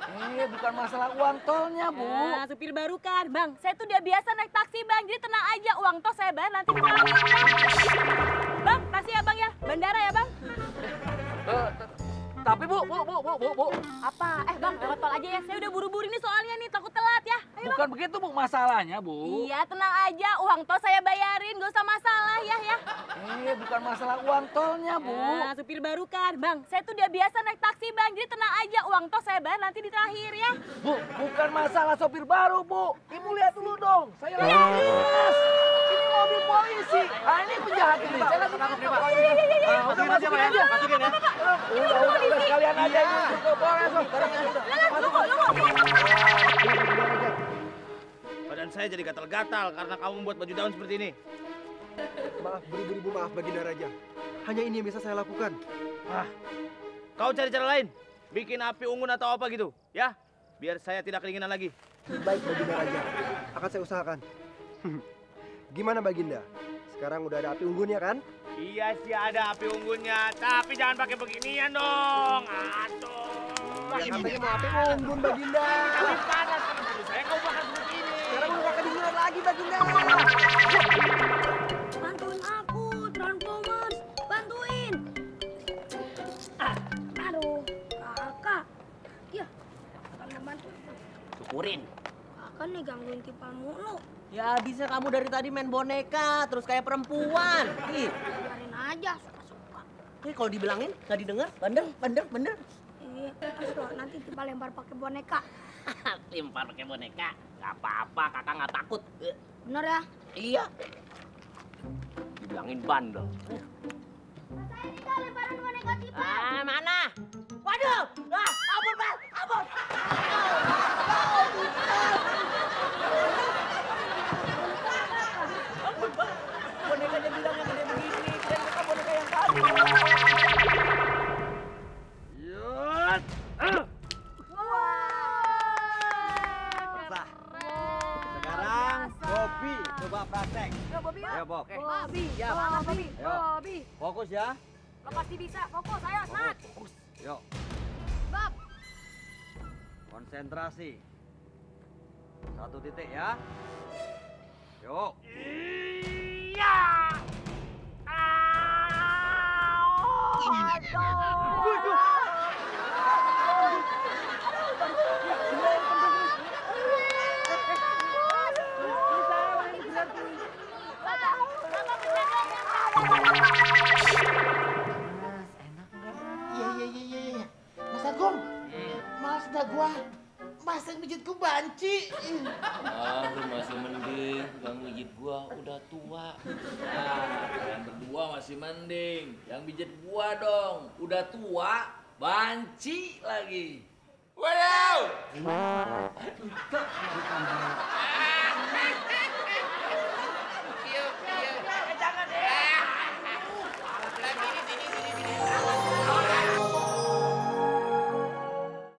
Bukan masalah uang tolnya, Bu. Nah, supir baru kan, Bang. Saya tuh udah biasa naik taksi, Bang. Jadi tenang aja, uang tol saya bayar nanti di terakhir. Bang, kasih ya, Bang ya. Bandara ya, Bang. Tapi Bu. Apa? Bang, lewat tol aja ya. Saya udah buru-buru ini soalnya nih, takut telat ya. Ayo, Bukan Bang. begitu, Bu, masalahnya, Bu. Iya, tenang aja. Uang tol saya bayarin, gak usah masalah ya. Bukan masalah uang tolnya, Bu. Nah, supir baru kan, Bang. Saya tuh udah biasa naik taksi, Bang. Jadi tenang aja, uang tol saya bayar nanti di terakhir ya. Bu, bukan masalah sopir baru, Bu. Ibu lihat dulu dong. Saya lihat. Ini mobil polisi. Ah, ini penjahat ini. Saya lagi tangkap nih, Pak. Udah masukin aja. Masukin ya. Udah sekalian aja ini. Masuk. Badan saya jadi gatal-gatal karena kamu membuat baju daun seperti ini. Maaf, beribu-ribu maaf Baginda Raja. Hanya ini yang bisa saya lakukan. Kau cari cara lain. Bikin api unggun atau apa gitu, ya? Biar saya tidak kedinginan lagi. Baik Baginda Raja, akan saya usahakan. Gimana Baginda? Sekarang udah ada api unggunnya kan? Iya sih ada api unggunnya, tapi jangan pakai beginian dong. Aduh. Ya katanya mau api unggun Baginda. Tapi panas kan saya kau makan seperti ini. Sekarang udah kedinginan lagi Baginda. Bantuin aku, Transformers. Bantuin. Aduh, kakak. Ya, kakak mau bantuin. Syukurin. Kakak nih gangguin Kipal mulu. Ya bisa kamu dari tadi main boneka terus kayak perempuan. Ih, Biarin aja, suka-suka. kalau dibilangin nggak didengar, bener. Iya, terus nanti Kipal lempar pakai boneka. Lempar pakai boneka, nggak apa-apa, kakak nggak takut. Bener ya? Iya. Dibilangin bandel. Saya ini kak lemparan boneka Kipal. Mana? Waduh, ampun Bal, ampun. Bonekanya bilang yang gede begini. Dan mereka boneka yang tadi. Yut. Sekarang Bobby coba praktek. Bobi Ayo Bob. Bobi, Bobi. Fokus ya. Lo pasti bisa, fokus, ayo, semangat. Yuk. Bob. Konsentrasi. Satu titik ya. Yuk. Iya. Iya. Mas Agung, males dah gua. Mas yang mijit gua banci. Lu masih mending, yang mijit gua udah tua. Kalian berdua masih mending, yang mijit gua dong, udah tua, banci lagi. Waduh!